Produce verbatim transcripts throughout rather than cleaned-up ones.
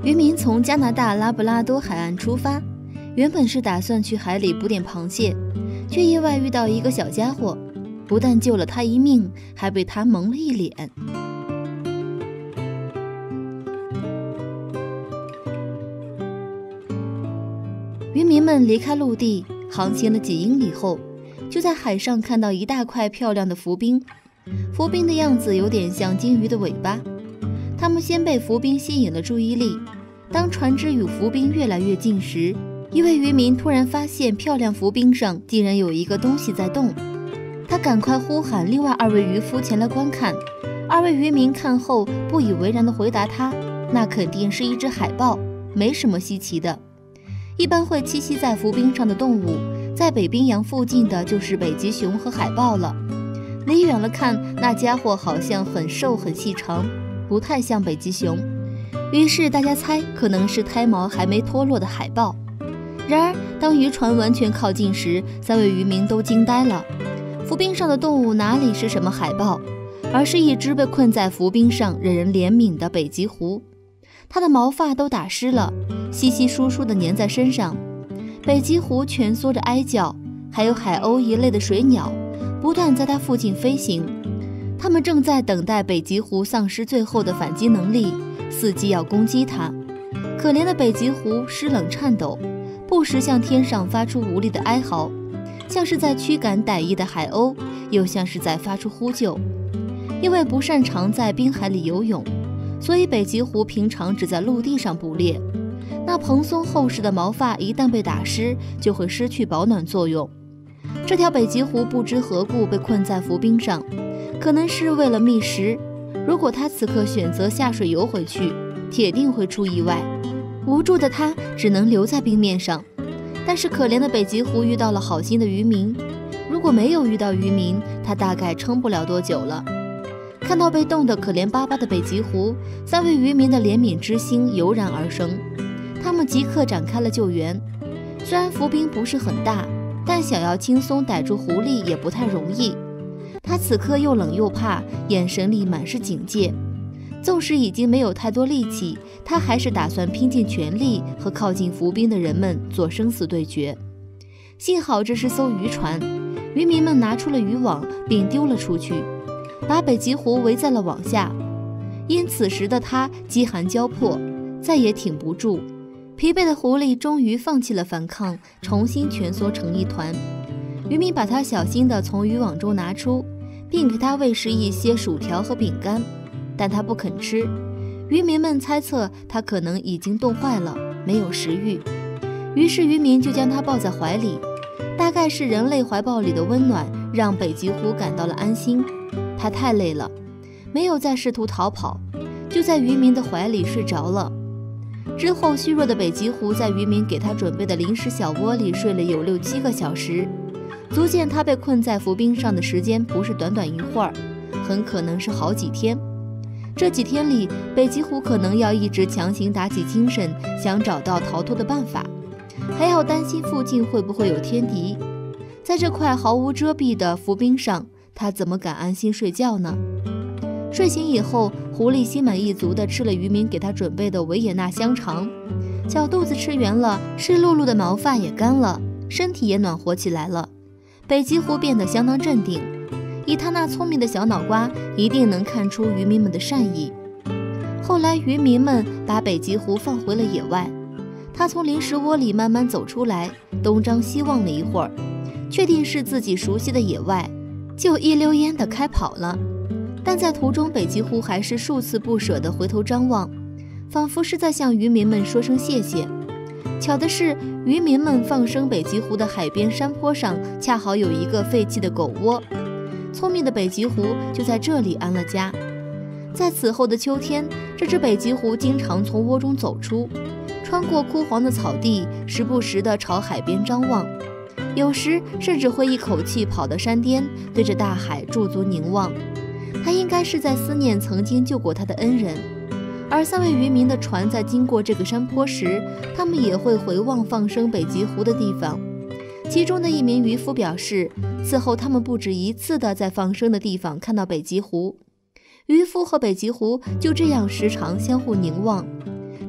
渔民从加拿大拉布拉多海岸出发，原本是打算去海里捕点螃蟹，却意外遇到一个小家伙，不但救了他一命，还被他蒙了一脸。渔民们离开陆地，航行了几英里后，就在海上看到一大块漂亮的浮冰。浮冰的样子有点像鲸鱼的尾巴。他们先被浮冰吸引了注意力，当船只与浮冰越来越近时，一位渔民突然发现漂亮浮冰上竟然有一个东西在动。他赶快呼喊另外二位渔夫前来观看。二位渔民看后不以为然地回答他，那肯定是一只海豹，没什么稀奇的。一般会栖息在浮冰上的动物，在北冰洋附近的就是北极熊和海豹了。离远了看，那家伙好像很瘦很细长，不太像北极熊，于是大家猜可能是胎毛还没脱落的海豹。然而当渔船完全靠近时，三位渔民都惊呆了。浮冰上的动物哪里是什么海豹，而是一只被困在浮冰上惹人怜悯的北极狐。它的毛发都打湿了，稀稀疏疏地粘在身上。北极狐蜷缩着哀叫，还有海鸥一类的水鸟不断在它附近飞行，它们正在等待北极狐丧失最后的反击能力，伺机要攻击它。可怜的北极狐湿冷颤抖，不时向天上发出无力的哀嚎，像是在驱赶歹意的海鸥，又像是在发出呼救。因为不擅长在冰海里游泳，所以北极狐平常只在陆地上捕猎。那蓬松厚实的毛发一旦被打湿，就会失去保暖作用。这条北极狐不知何故被困在浮冰上，可能是为了觅食。如果它此刻选择下水游回去，铁定会出意外。无助的它只能留在冰面上。但是可怜的北极狐遇到了好心的渔民，如果没有遇到渔民，它大概撑不了多久了。看到被冻得可怜巴巴的北极狐，三位渔民的怜悯之心油然而生，他们即刻展开了救援。虽然浮冰不是很大，但想要轻松逮住狐狸也不太容易。他此刻又冷又怕，眼神里满是警戒。纵使已经没有太多力气，他还是打算拼尽全力和靠近浮冰的人们做生死对决。幸好这是艘渔船，渔民们拿出了渔网并丢了出去，把北极狐围在了网下。因此时的他饥寒交迫，再也挺不住。疲惫的狐狸终于放弃了反抗，重新蜷缩成一团。渔民把它小心地从渔网中拿出，并给它喂食一些薯条和饼干，但它不肯吃。渔民们猜测它可能已经冻坏了，没有食欲。于是渔民就将它抱在怀里，大概是人类怀抱里的温暖让北极狐感到了安心。它太累了，没有再试图逃跑，就在渔民的怀里睡着了。之后虚弱的北极狐在渔民给他准备的临时小窝里睡了有六七个小时，足见他被困在浮冰上的时间不是短短一会儿，很可能是好几天。这几天里，北极狐可能要一直强行打起精神，想找到逃脱的办法，还要担心附近会不会有天敌。在这块毫无遮蔽的浮冰上，他怎么敢安心睡觉呢？睡醒以后，狐狸心满意足地吃了渔民给他准备的维也纳香肠，小肚子吃圆了，湿漉漉的毛发也干了，身体也暖和起来了。北极狐变得相当镇定，以他那聪明的小脑瓜，一定能看出渔民们的善意。后来渔民们把北极狐放回了野外，他从临时窝里慢慢走出来，东张西望了一会儿，确定是自己熟悉的野外，就一溜烟地开跑了。但在途中，北极狐还是数次不舍地回头张望，仿佛是在向渔民们说声谢谢。巧的是，渔民们放生北极狐的海边山坡上恰好有一个废弃的狗窝，聪明的北极狐就在这里安了家。在此后的秋天，这只北极狐经常从窝中走出，穿过枯黄的草地，时不时地朝海边张望，有时甚至会一口气跑到山巅，对着大海驻足凝望。他应该是在思念曾经救过他的恩人。而三位渔民的船在经过这个山坡时，他们也会回望放生北极狐的地方。其中的一名渔夫表示，此后他们不止一次地在放生的地方看到北极狐。渔夫和北极狐就这样时常相互凝望，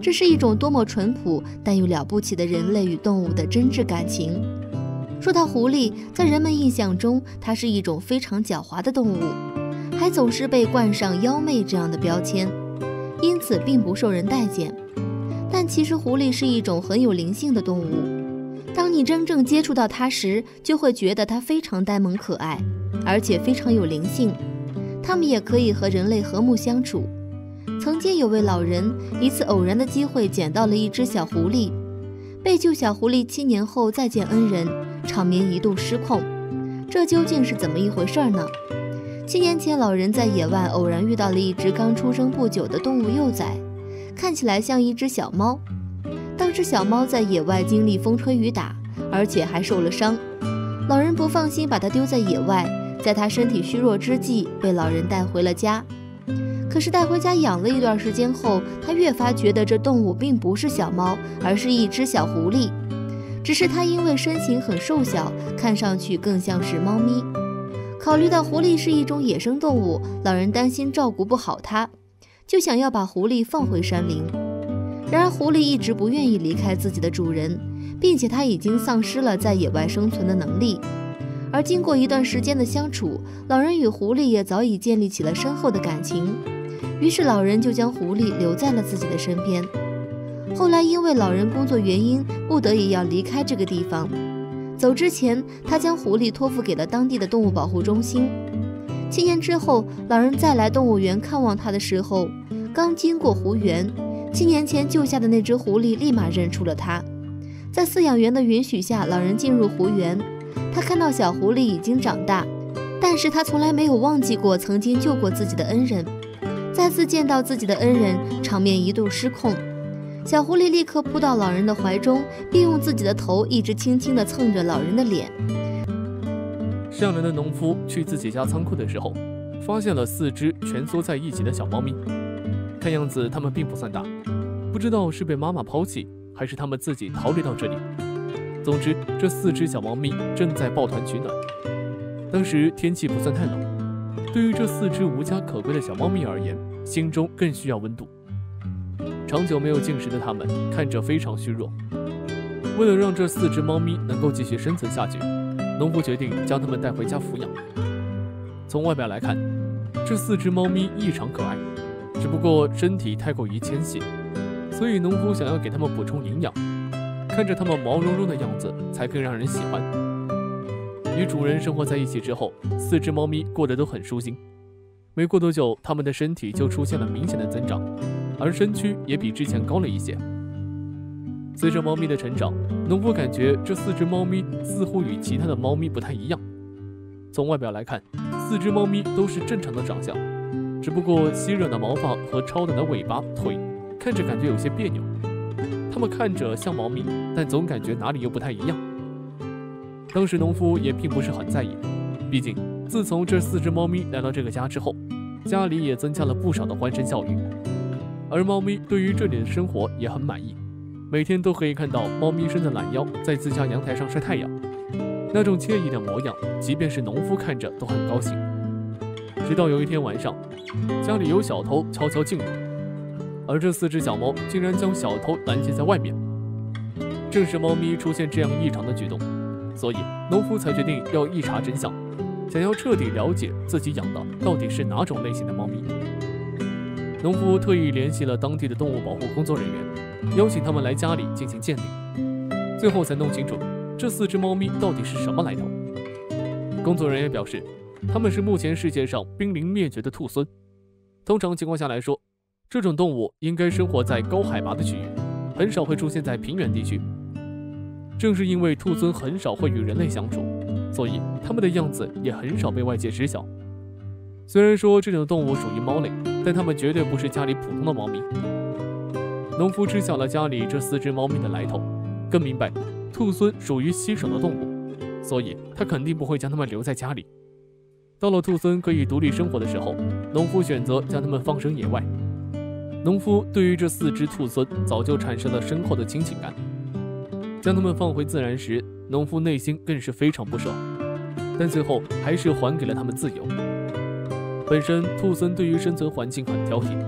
这是一种多么淳朴但又了不起的人类与动物的真挚感情。说到狐狸，在人们印象中，它是一种非常狡猾的动物，还总是被冠上妖媚这样的标签，因此并不受人待见。但其实狐狸是一种很有灵性的动物，当你真正接触到它时，就会觉得它非常呆萌可爱，而且非常有灵性。它们也可以和人类和睦相处。曾经有位老人一次偶然的机会捡到了一只小狐狸，被救小狐狸七年后再见恩人，场面一度失控。这究竟是怎么一回事呢？七年前，老人在野外偶然遇到了一只刚出生不久的动物幼崽，看起来像一只小猫。当时小猫在野外经历风吹雨打，而且还受了伤。老人不放心把它丢在野外，在它身体虚弱之际，被老人带回了家。可是带回家养了一段时间后，他越发觉得这动物并不是小猫，而是一只小狐狸。只是它因为身形很瘦小，看上去更像是猫咪。考虑到狐狸是一种野生动物，老人担心照顾不好它，就想要把狐狸放回山林。然而狐狸一直不愿意离开自己的主人，并且它已经丧失了在野外生存的能力。而经过一段时间的相处，老人与狐狸也早已建立起了深厚的感情，于是老人就将狐狸留在了自己的身边。后来因为老人工作原因，不得已要离开这个地方。走之前，他将狐狸托付给了当地的动物保护中心。七年之后，老人再来动物园看望他的时候，刚经过湖园，七年前救下的那只狐狸立马认出了他。在饲养员的允许下，老人进入湖园，他看到小狐狸已经长大，但是他从来没有忘记过曾经救过自己的恩人。再次见到自己的恩人，场面一度失控。小狐狸立刻扑到老人的怀中，并用自己的头一直轻轻地蹭着老人的脸。 善良的农夫去自己家仓库的时候，发现了四只蜷缩在一起的小猫咪。看样子它们并不算大，不知道是被妈妈抛弃，还是它们自己逃离到这里。总之，这四只小猫咪正在抱团取暖。当时天气不算太冷，对于这四只无家可归的小猫咪而言，心中更需要温度。长久没有进食的它们看着非常虚弱。为了让这四只猫咪能够继续生存下去，农夫决定将它们带回家抚养。从外表来看，这四只猫咪异常可爱，只不过身体太过于纤细，所以农夫想要给它们补充营养。看着它们毛茸茸的样子，才更让人喜欢。与主人生活在一起之后，四只猫咪过得都很舒心。没过多久，它们的身体就出现了明显的增长，而身躯也比之前高了一些。随着猫咪的成长，农夫感觉这四只猫咪似乎与其他的猫咪不太一样。从外表来看，四只猫咪都是正常的长相，只不过稀软的毛发和超短的尾巴、腿，看着感觉有些别扭。它们看着像猫咪，但总感觉哪里又不太一样。当时农夫也并不是很在意，毕竟自从这四只猫咪来到这个家之后，家里也增加了不少的欢声笑语。而猫咪对于这里的生活也很满意，每天都可以看到猫咪伸着懒腰在自家阳台上晒太阳，那种惬意的模样，即便是农夫看着都很高兴。直到有一天晚上，家里有小偷悄悄进入，而这四只小猫竟然将小偷拦截在外面。正是猫咪出现这样异常的举动，所以农夫才决定要一查真相，想要彻底了解自己养的到底是哪种类型的猫咪。农夫特意联系了当地的动物保护工作人员，邀请他们来家里进行鉴定，最后才弄清楚这四只猫咪到底是什么来头。工作人员表示，它们是目前世界上濒临灭绝的兔狲。通常情况下来说，这种动物应该生活在高海拔的区域，很少会出现在平原地区。正是因为兔狲很少会与人类相处，所以它们的样子也很少被外界知晓。虽然说这种动物属于猫类，但它们绝对不是家里普通的猫咪。农夫知晓了家里这四只猫咪的来头，更明白兔狲属于稀少的动物，所以他肯定不会将它们留在家里。到了兔狲可以独立生活的时候，农夫选择将它们放生野外。农夫对于这四只兔狲早就产生了深厚的亲情感，将它们放回自然时，农夫内心更是非常不舍，但最后还是还给了它们自由。本身兔狲对于生存环境很挑剔，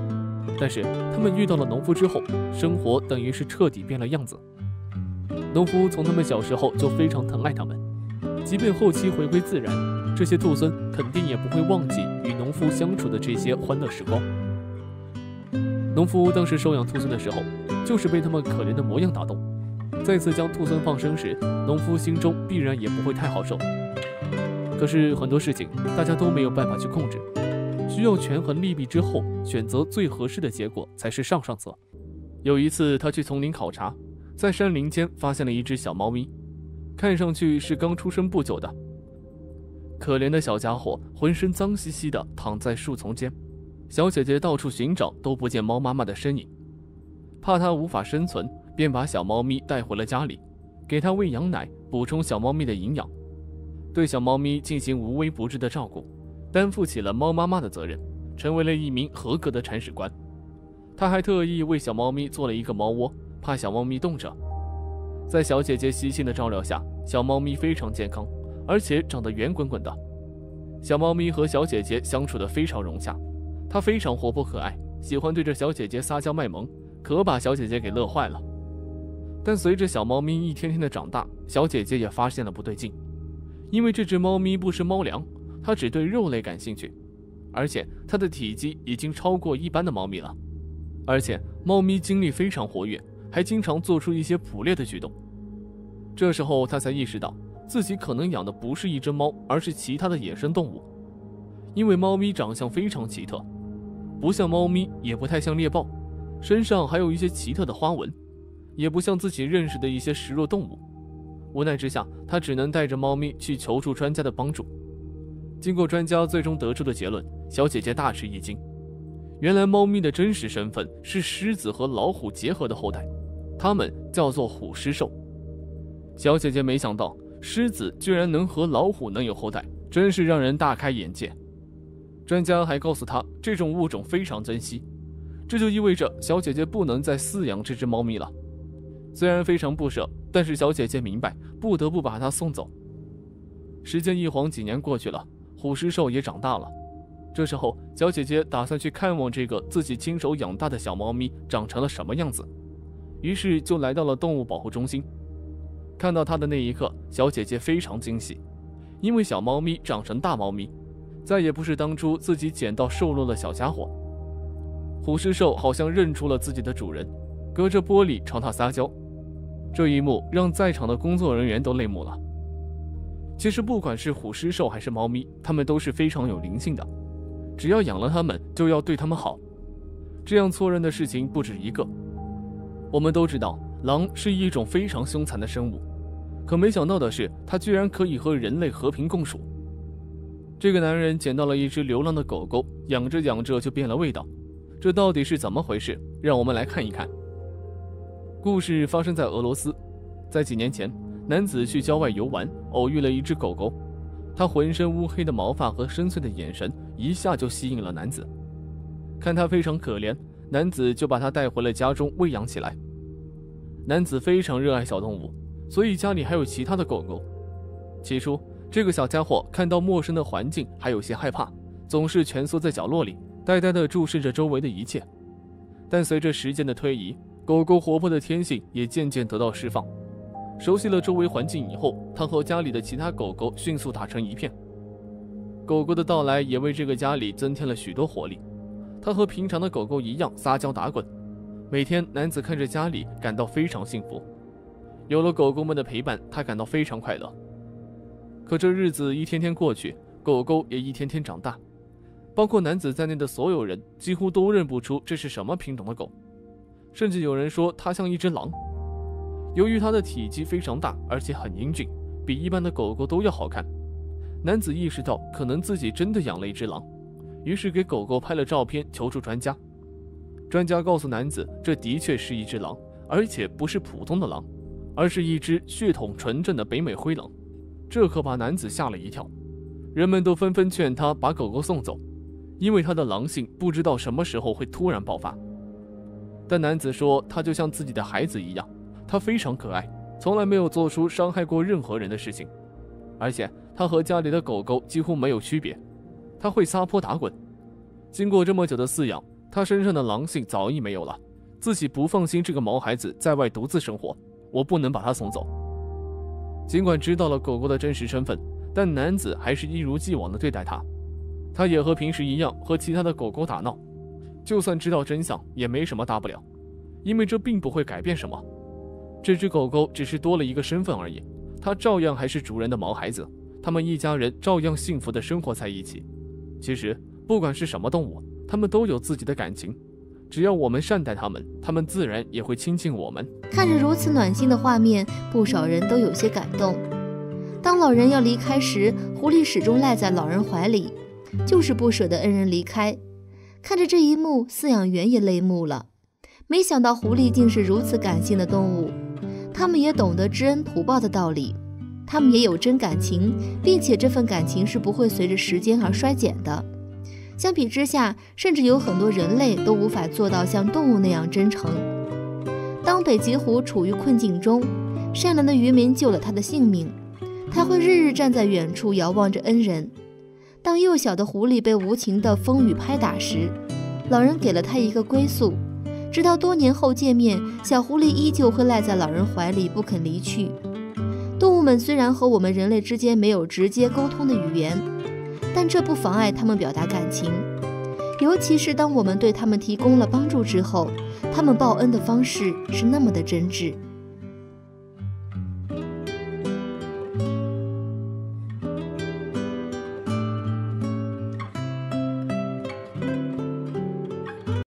但是他们遇到了农夫之后，生活等于是彻底变了样子。农夫从他们小时候就非常疼爱他们，即便后期回归自然，这些兔孙肯定也不会忘记与农夫相处的这些欢乐时光。农夫当时收养兔孙的时候，就是被他们可怜的模样打动，再次将兔孙放生时，农夫心中必然也不会太好受。可是很多事情大家都没有办法去控制，需要权衡利弊之后，选择最合适的结果才是上上策。有一次他去丛林考察，在山林间发现了一只小猫咪，看上去是刚出生不久的。可怜的小家伙浑身脏兮兮的躺在树丛间，小姐姐到处寻找都不见猫妈妈的身影，怕它无法生存，便把小猫咪带回了家里，给它喂羊奶，补充小猫咪的营养，对小猫咪进行无微不至的照顾，担负起了猫妈妈的责任，成为了一名合格的铲屎官。他还特意为小猫咪做了一个猫窝，怕小猫咪冻着。在小姐姐悉心的照料下，小猫咪非常健康，而且长得圆滚滚的。小猫咪和小姐姐相处得非常融洽，它非常活泼可爱，喜欢对着小姐姐撒娇卖萌，可把小姐姐给乐坏了。但随着小猫咪一天天的长大，小姐姐也发现了不对劲，因为这只猫咪不吃猫粮，它只对肉类感兴趣，而且它的体积已经超过一般的猫咪了。而且猫咪精力非常活跃，还经常做出一些捕猎的举动。这时候他才意识到，自己可能养的不是一只猫，而是其他的野生动物。因为猫咪长相非常奇特，不像猫咪，也不太像猎豹，身上还有一些奇特的花纹，也不像自己认识的一些食肉动物。无奈之下，他只能带着猫咪去求助专家的帮助。经过专家最终得出的结论，小姐姐大吃一惊。原来猫咪的真实身份是狮子和老虎结合的后代，它们叫做虎狮兽。小姐姐没想到狮子居然能和老虎能有后代，真是让人大开眼界。专家还告诉她，这种物种非常珍惜，这就意味着小姐姐不能再饲养这只猫咪了。虽然非常不舍，但是小姐姐明白不得不把它送走。时间一晃几年过去了，虎狮兽也长大了。这时候小姐姐打算去看望这个自己亲手养大的小猫咪长成了什么样子，于是就来到了动物保护中心。看到它的那一刻，小姐姐非常惊喜，因为小猫咪长成大猫咪，再也不是当初自己捡到瘦弱的小家伙。虎狮兽好像认出了自己的主人，隔着玻璃朝它撒娇，这一幕让在场的工作人员都泪目了。其实不管是虎狮兽还是猫咪，它们都是非常有灵性的，只要养了它们，就要对它们好。这样错认的事情不止一个。我们都知道狼是一种非常凶残的生物，可没想到的是，它居然可以和人类和平共处。这个男人捡到了一只流浪的狗狗，养着养着就变了味道，这到底是怎么回事？让我们来看一看。故事发生在俄罗斯，在几年前，男子去郊外游玩，偶遇了一只狗狗，它浑身乌黑的毛发和深邃的眼神一下就吸引了男子。看它非常可怜，男子就把它带回了家中喂养起来。男子非常热爱小动物，所以家里还有其他的狗狗。起初这个小家伙看到陌生的环境还有些害怕，总是蜷缩在角落里，呆呆地注视着周围的一切。但随着时间的推移，狗狗活泼的天性也渐渐得到释放。熟悉了周围环境以后，它和家里的其他狗狗迅速打成一片。狗狗的到来也为这个家里增添了许多活力。它和平常的狗狗一样撒娇打滚。每天男子看着家里感到非常幸福，有了狗狗们的陪伴，他感到非常快乐。可这日子一天天过去，狗狗也一天天长大，包括男子在内的所有人几乎都认不出这是什么品种的狗，甚至有人说它像一只狼。由于它的体积非常大，而且很英俊，比一般的狗狗都要好看，男子意识到可能自己真的养了一只狼，于是给狗狗拍了照片求助专家。专家告诉男子，这的确是一只狼，而且不是普通的狼，而是一只血统纯正的北美灰狼。这可把男子吓了一跳，人们都纷纷劝他把狗狗送走，因为他的狼性不知道什么时候会突然爆发。但男子说，他就像自己的孩子一样，他非常可爱，从来没有做出伤害过任何人的事情，而且他和家里的狗狗几乎没有区别，他会撒泼打滚。经过这么久的饲养， 他身上的狼性早已没有了，自己不放心这个毛孩子在外独自生活，我不能把他送走。尽管知道了狗狗的真实身份，但男子还是一如既往地对待他。他也和平时一样和其他的狗狗打闹，就算知道真相也没什么大不了，因为这并不会改变什么。这只狗狗只是多了一个身份而已，它照样还是主人的毛孩子，他们一家人照样幸福地生活在一起。其实不管是什么动物，它们都有自己的感情，只要我们善待它们，它们自然也会亲近我们。 看着如此暖心的画面，不少人都有些感动。当老人要离开时，狐狸始终赖在老人怀里，就是不舍得恩人离开。看着这一幕，饲养员也泪目了。没想到狐狸竟是如此感性的动物，它们也懂得知恩图报的道理，它们也有真感情，并且这份感情是不会随着时间而衰减的。相比之下，甚至有很多人类都无法做到像动物那样真诚。当北极狐处于困境中，善良的渔民救了他的性命，他会日日站在远处遥望着恩人。当幼小的狐狸被无情的风雨拍打时，老人给了他一个归宿，直到多年后见面，小狐狸依旧会赖在老人怀里不肯离去。动物们虽然和我们人类之间没有直接沟通的语言，但这不妨碍他们表达感情，尤其是当我们对他们提供了帮助之后，他们报恩的方式是那么的真挚。